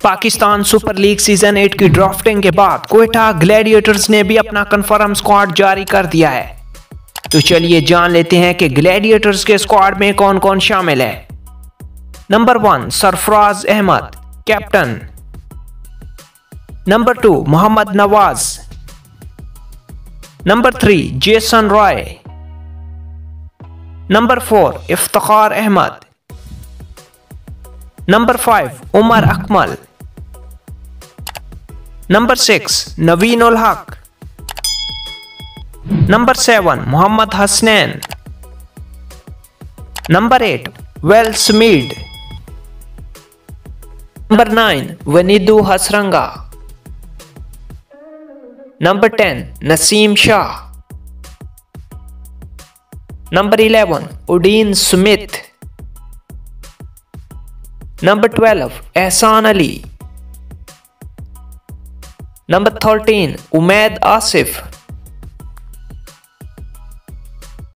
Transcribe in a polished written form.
Pakistan super league season 8 की drafting के बाद क्वेटा ग्लैडिएटर्स ने भी अपना कन्फर्म स्क्वाड जारी कर दिया है। तो चलिए जान लेते हैं कि ग्लैडिएटर्स के स्क्वाड में कौन कौन शामिल है। Number 1 Sarfaraz Ahmed captain. Number 2 Mohammad Nawaz. Number 3 Jason Roy. Number 4 Iftikhar Ahmed. Number 5 Umar Akmal. Number 6 Naveen ul Haq. Number 7 Mohammad Hasnain. Number 8 Will Smeed. Number 9 Wanindu Hasaranga. Number 10 Naseem Shah. Number 11 Odean Smith. Number 12 Ehsan Ali. Number 13 Umaid Asif.